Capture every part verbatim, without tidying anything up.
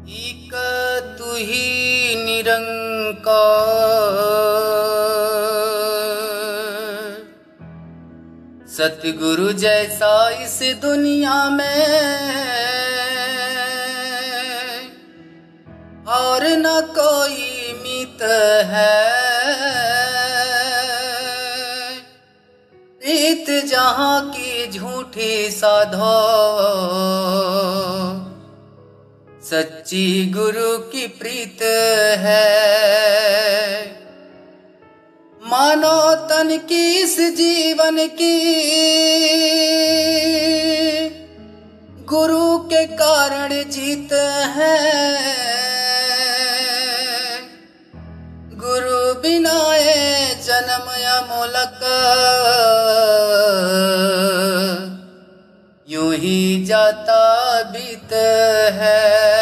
एक तू ही निरंकार, सतगुरु जैसा इस दुनिया में और न कोई मित है। प्रीत जहाँ की झूठी साधो, सच्ची गुरु की प्रीत है। मानो तन की इस जीवन की गुरु के कारण जीत है। गुरु बिना ये जन्म अमोलक यूं ही जाता बीत है।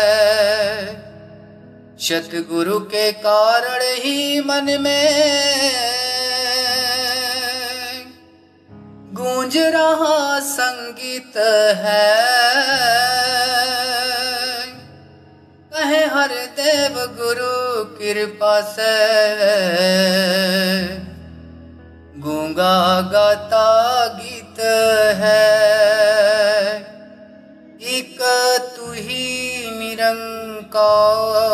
सतगुरु के कारण ही मन में गूंज रहा संगीत है। कहे हर देव गुरु कृपा से गूंगा गाता गीत है। एक तू ही निरंकार,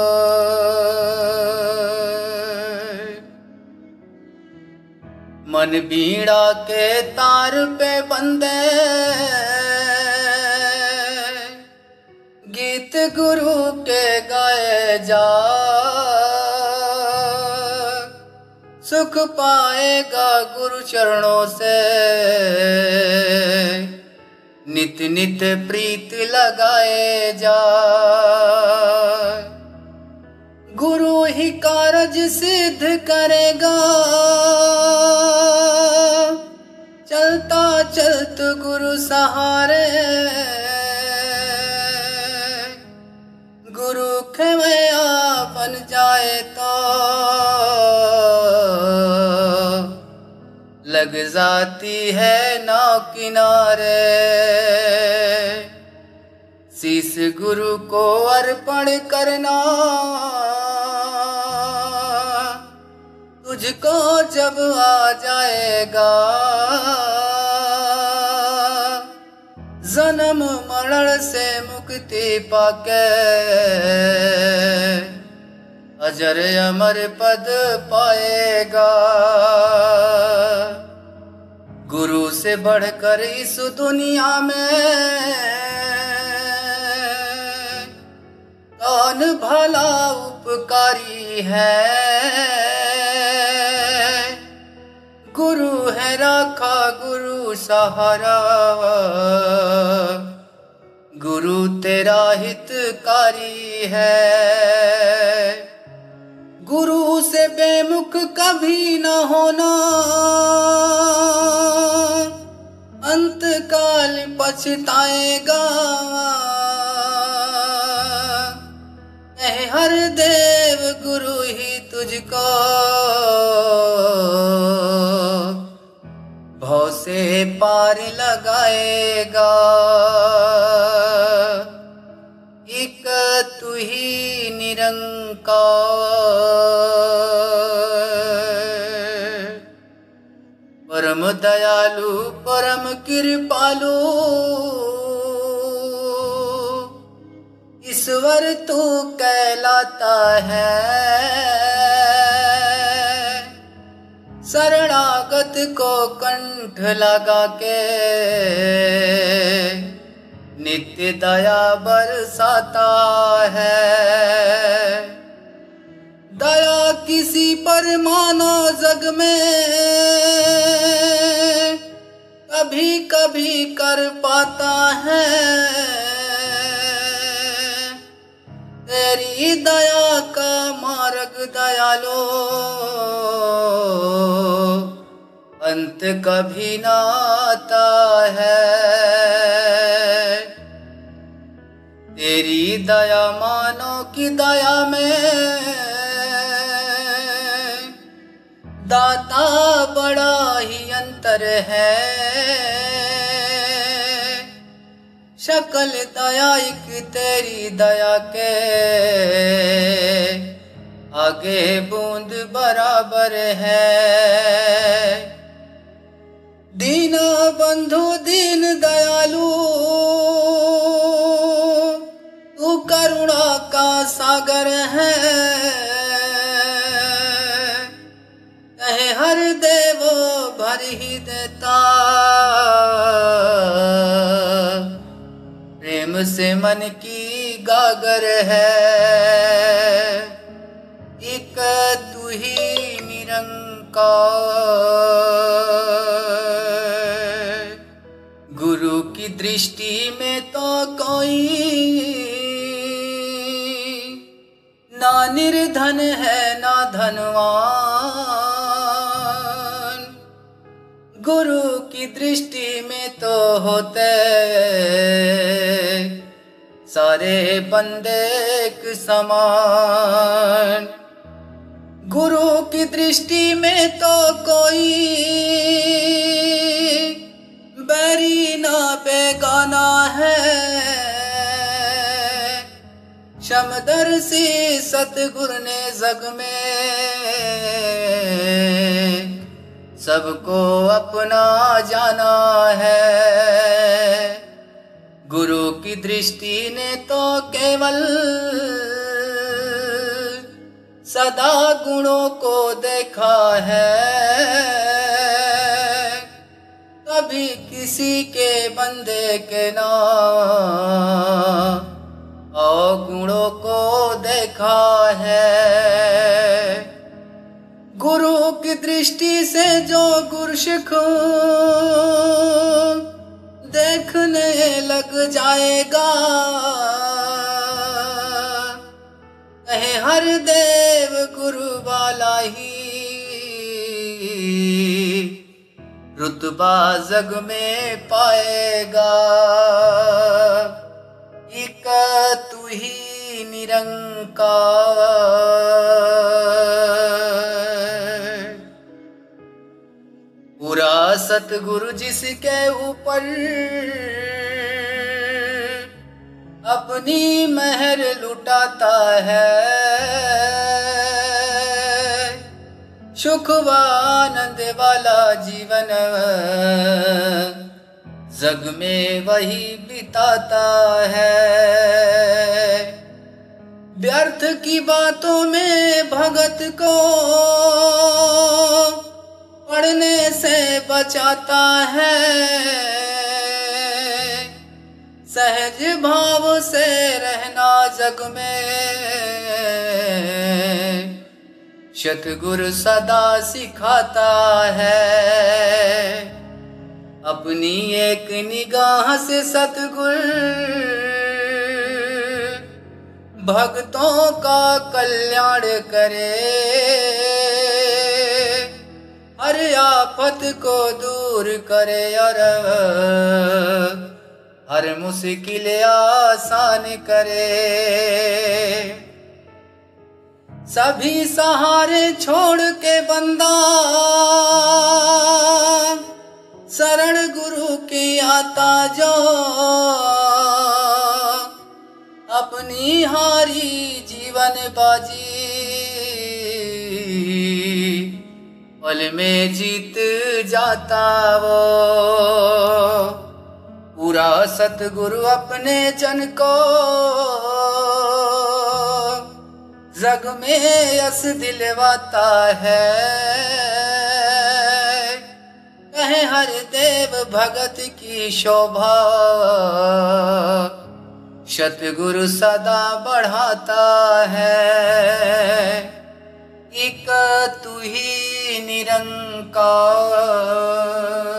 मन बीड़ा के तार पे बंदे गीत गुरु के गाए जा। सुख पाएगा गुरु चरणों से, नित नित प्रीत लगाए जा। गुरु ही कारज सिद्ध करेगा, चलता चलत गुरु सहारे। गुरु खेमया बन जाए तो लग जाती है नाव किनारे। शीश गुरु को अर्पण करना, तुझको जब आ जाएगा जन्म मरण से मुक्ति पाके। अजर अमर पद पाएगा। गुरु से बढ़कर इस दुनिया में कौन भला उपकारी है। गुरु है राखा गुरु सहारा, गुरु तेरा हितकारी है। गुरु से बेमुख कभी न होना, अंत काल पछताएगा। हर देव गुरु ही तुझको भव से पार लगाएगा। एक तू ही निरंकार, परम दयालु परम कृपालु ईश्वर तू कहलाता है। शरणागत को कंठ लगा के नित्य दया बरसाता है। दया किसी पर मानो जग में कभी कभी कर पाता है। तेरी दया का मार्ग दयालो अंत कभी ना आता है। तेरी दया मानो की दया में दाता बड़ा ही अंतर है। शकल दया एक तेरी दया के आगे बूंद बराबर है। दीन बंधु दीन दयालु तू करुणा का सागर है। कहे हर देव भर ही देता प्रेम से मन की गागर है। एक तू ही निरंकार गुरु की दृष्टि में तो कोई ना निर्धन है ना धनवान। गुरु की दृष्टि में तो होते सारे बंदे एक समान। गुरु की दृष्टि में तो कोई बैरी ना बेगाना है। समदर्शी सतगुरु ने जग में सबको अपना जाना है। गुरु की दृष्टि ने तो केवल सदा गुणों को देखा है। कभी किसी के बंदे के नाम और गुणों को देखा है। गुरु की दृष्टि से जो गुरसिख देखने लग जाएगा। कहे हर देव गुरु वाला ही रुतबा जग में पाएगा। एक तू ही निरंकार पूरा सतगुरु जिसके ऊपर अपनी मेहर लुटाता है। सुख व आनंद वाला जीवन जग में वही बिताता है। व्यर्थ की बातों में भगत को पढ़ने से बचाता है। सहज भाव से रहना जग में सतगुरु सदा सिखाता है। अपनी एक निगाह से सतगुरु भक्तों का कल्याण करे। हर आफत को दूर करे और हर मुश्किल आसान करे। सभी सहारे छोड़ के बंदा शरण गुरु की आता जो अपनी हारी जीवन बाजी पल में जीत जाता वो। पूरा सतगुरु अपने जन को जग में यश दिलवाता है। कहे हर देव भगत की शोभा सतगुरु सदा बढ़ाता है। एक तू ही निरंकार।